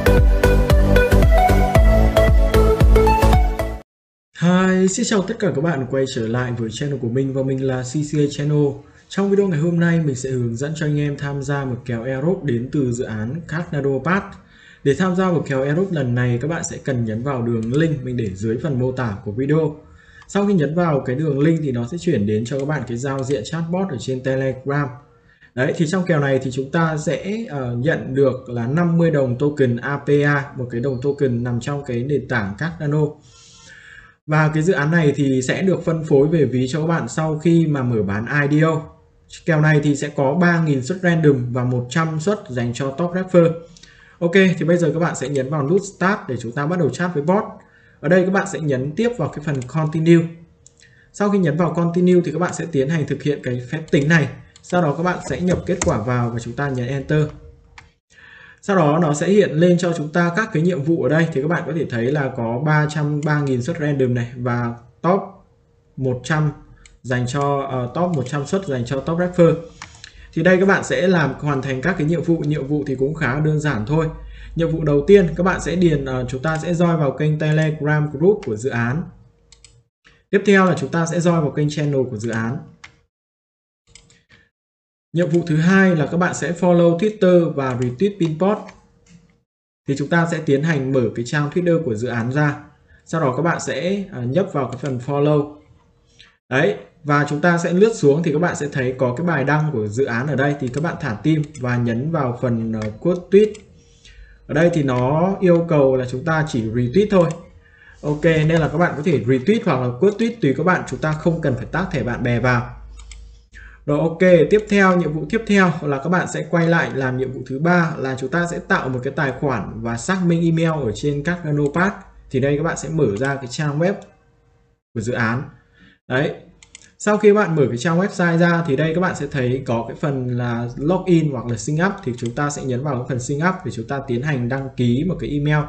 Hi, xin chào tất cả các bạn quay trở lại với channel của mình và mình là CCA Channel. Trong video ngày hôm nay mình sẽ hướng dẫn cho anh em tham gia một kèo airdrop đến từ dự án Cardano Pass. Để tham gia một kèo airdrop lần này các bạn sẽ cần nhấn vào đường link mình để dưới phần mô tả của video. Sau khi nhấn vào cái đường link thì nó sẽ chuyển đến cho các bạn cái giao diện chatbot ở trên Telegram. Đấy, thì trong kèo này thì chúng ta sẽ nhận được là 50 đồng token APA, một cái đồng token nằm trong cái nền tảng Cardano. Và cái dự án này thì sẽ được phân phối về ví cho các bạn sau khi mà mở bán IDO. Kèo này thì sẽ có 3.000 suất random và 100 suất dành cho top rapper. Ok, thì bây giờ các bạn sẽ nhấn vào nút Start để chúng ta bắt đầu chat với bot. Ở đây các bạn sẽ nhấn tiếp vào cái phần Continue. Sau khi nhấn vào Continue thì các bạn sẽ tiến hành thực hiện cái phép tính này. Sau đó các bạn sẽ nhập kết quả vào và chúng ta nhấn Enter. Sau đó nó sẽ hiện lên cho chúng ta các cái nhiệm vụ ở đây. Thì các bạn có thể thấy là có 303.000 suất random này và top 100 dành cho top 100 suất dành cho top rapper. Thì đây các bạn sẽ hoàn thành các cái nhiệm vụ thì cũng khá đơn giản thôi. Nhiệm vụ đầu tiên các bạn sẽ điền, chúng ta sẽ join vào kênh Telegram group của dự án. Tiếp theo là chúng ta sẽ join vào kênh channel của dự án. Nhiệm vụ thứ hai là các bạn sẽ follow Twitter và retweet Pinbot. Thì chúng ta sẽ tiến hành mở cái trang Twitter của dự án ra. Sau đó các bạn sẽ nhấp vào cái phần follow. Đấy, và chúng ta sẽ lướt xuống thì các bạn sẽ thấy có cái bài đăng của dự án ở đây. Thì các bạn thả tim và nhấn vào phần quote tweet. Ở đây thì nó yêu cầu là chúng ta chỉ retweet thôi. Ok, nên là các bạn có thể retweet hoặc là quote tweet tùy các bạn. Chúng ta không cần phải tag thẻ bạn bè vào. Rồi ok, tiếp theo nhiệm vụ tiếp theo là các bạn sẽ quay lại làm nhiệm vụ thứ ba là chúng ta sẽ tạo một cái tài khoản và xác minh email ở trên Cardano Pass. Thì đây các bạn sẽ mở ra cái trang web của dự án. Đấy. Sau khi các bạn mở cái trang website ra thì đây các bạn sẽ thấy có cái phần là login hoặc là sign up, thì chúng ta sẽ nhấn vào cái phần sign up để chúng ta tiến hành đăng ký một cái email.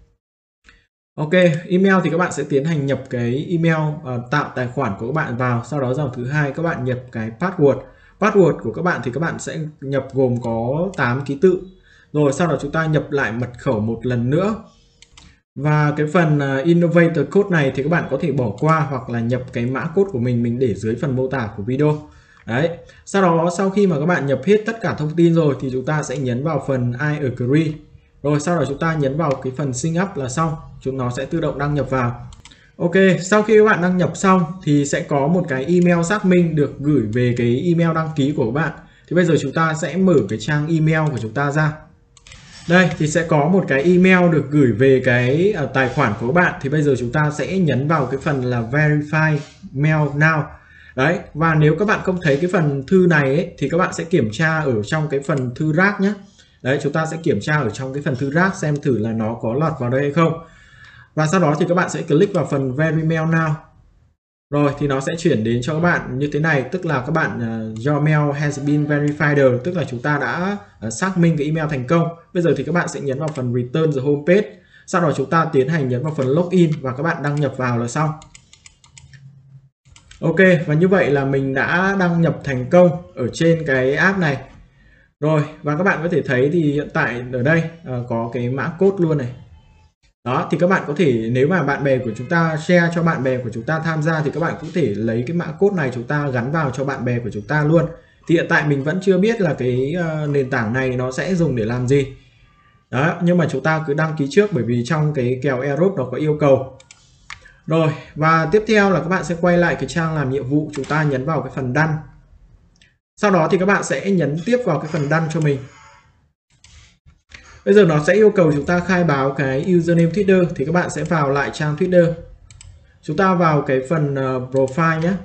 Ok, email thì các bạn sẽ tiến hành nhập cái email tạo tài khoản của các bạn vào. Sau đó dòng thứ hai các bạn nhập cái password. Password của các bạn thì các bạn sẽ nhập gồm có 8 ký tự. Rồi sau đó chúng ta nhập lại mật khẩu một lần nữa. Và cái phần Innovator Code này thì các bạn có thể bỏ qua hoặc là nhập cái mã code của mình để dưới phần mô tả của video. Đấy. Sau đó sau khi mà các bạn nhập hết tất cả thông tin rồi thì chúng ta sẽ nhấn vào phần I agree. Rồi sau đó chúng ta nhấn vào cái phần sign up là xong, nó sẽ tự động đăng nhập vào. Ok, sau khi các bạn đăng nhập xong thì sẽ có một cái email xác minh được gửi về cái email đăng ký của các bạn. Thì bây giờ chúng ta sẽ mở cái trang email của chúng ta ra. Đây thì sẽ có một cái email được gửi về cái tài khoản của các bạn. Thì bây giờ chúng ta sẽ nhấn vào cái phần là Verify Mail Now. Đấy, và nếu các bạn không thấy cái phần thư này ấy, thì các bạn sẽ kiểm tra ở trong cái phần thư rác nhé. Đấy, chúng ta sẽ kiểm tra ở trong cái phần thư rác xem thử là nó có lọt vào đây hay không. Và sau đó thì các bạn sẽ click vào phần Verify Mail Now. Rồi thì nó sẽ chuyển đến cho các bạn như thế này, tức là các bạn your mail has been verified, tức là chúng ta đã xác minh cái email thành công. Bây giờ thì các bạn sẽ nhấn vào phần Return the homepage. Sau đó chúng ta tiến hành nhấn vào phần Login và các bạn đăng nhập vào là xong. Ok, và như vậy là mình đã đăng nhập thành công ở trên cái app này. Rồi, và các bạn có thể thấy thì hiện tại ở đây có cái mã code luôn này. Đó, thì các bạn có thể, nếu mà bạn bè của chúng ta share cho bạn bè của chúng ta tham gia thì các bạn cũng thể lấy cái mã code này chúng ta gắn vào cho bạn bè của chúng ta luôn. Thì hiện tại mình vẫn chưa biết là cái nền tảng này nó sẽ dùng để làm gì. Đó, nhưng mà chúng ta cứ đăng ký trước bởi vì trong cái kèo airdrop nó có yêu cầu. Rồi, và tiếp theo là các bạn sẽ quay lại cái trang làm nhiệm vụ, chúng ta nhấn vào cái phần Done. Sau đó thì các bạn sẽ nhấn tiếp vào cái phần Done cho mình. Bây giờ nó sẽ yêu cầu chúng ta khai báo cái username Twitter, thì các bạn sẽ vào lại trang Twitter. Chúng ta vào cái phần profile nhé.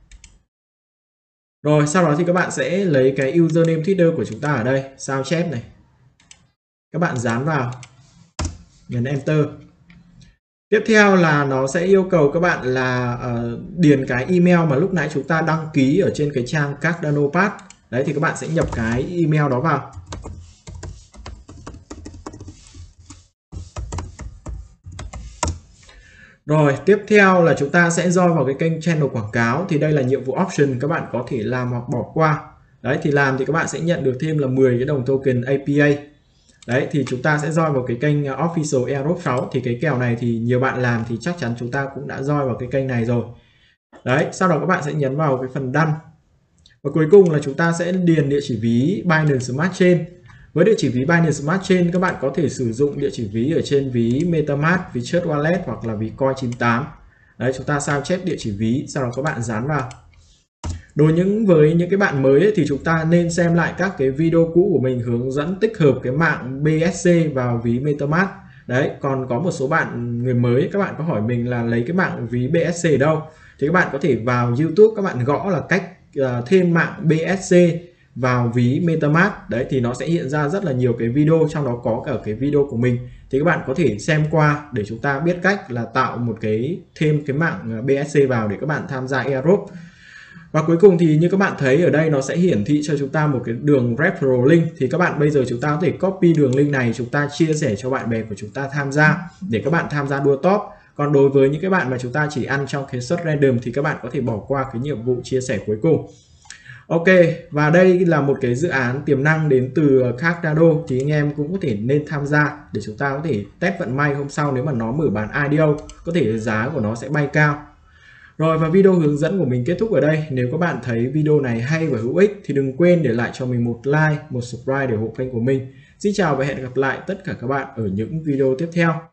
Rồi sau đó thì các bạn sẽ lấy cái username Twitter của chúng ta ở đây, sao chép này. Các bạn dán vào, nhấn Enter. Tiếp theo là nó sẽ yêu cầu các bạn là điền cái email mà lúc nãy chúng ta đăng ký ở trên cái trang Cardano Pass. Đấy thì các bạn sẽ nhập cái email đó vào. Rồi tiếp theo là chúng ta sẽ join vào cái kênh channel quảng cáo. Thì đây là nhiệm vụ option các bạn có thể làm hoặc bỏ qua. Đấy thì làm thì các bạn sẽ nhận được thêm là 10 cái đồng token APA. Đấy thì chúng ta sẽ join vào cái kênh Official Airdrop 6. Thì cái kèo này thì nhiều bạn làm thì chắc chắn chúng ta cũng đã join vào cái kênh này rồi. Đấy, sau đó các bạn sẽ nhấn vào cái phần đăng. Và cuối cùng là chúng ta sẽ điền địa chỉ ví Binance Smart Chain. Với địa chỉ ví Binance Smart Chain, các bạn có thể sử dụng địa chỉ ví ở trên ví MetaMask, ví Trust Wallet hoặc là ví Coin98. Đấy, chúng ta sao chép địa chỉ ví, sau đó các bạn dán vào. Với những cái bạn mới ấy, thì chúng ta nên xem lại các cái video cũ của mình hướng dẫn tích hợp cái mạng BSC vào ví MetaMask. Đấy, còn có một số bạn người mới, các bạn có hỏi mình là lấy cái mạng ví BSC ở đâu, thì các bạn có thể vào YouTube, các bạn gõ là cách thêm mạng BSC vào ví MetaMask. Đấy thì nó sẽ hiện ra rất là nhiều cái video, trong đó có cả cái video của mình, thì các bạn có thể xem qua để chúng ta biết cách là tạo một thêm cái mạng BSC vào để các bạn tham gia airdrop. Và cuối cùng thì như các bạn thấy ở đây nó sẽ hiển thị cho chúng ta một cái đường referral link, thì các bạn bây giờ chúng ta có thể copy đường link này, chúng ta chia sẻ cho bạn bè của chúng ta tham gia để các bạn tham gia đua top. Còn đối với những cái bạn mà chúng ta chỉ ăn trong cái suất random thì các bạn có thể bỏ qua cái nhiệm vụ chia sẻ cuối cùng. Ok, và đây là một cái dự án tiềm năng đến từ Cardano, thì anh em cũng có thể nên tham gia để chúng ta có thể test vận may hôm sau nếu mà nó mở bán IDO, có thể giá của nó sẽ bay cao. Rồi, và video hướng dẫn của mình kết thúc ở đây. Nếu các bạn thấy video này hay và hữu ích thì đừng quên để lại cho mình một like, một subscribe để ủng hộ kênh của mình. Xin chào và hẹn gặp lại tất cả các bạn ở những video tiếp theo.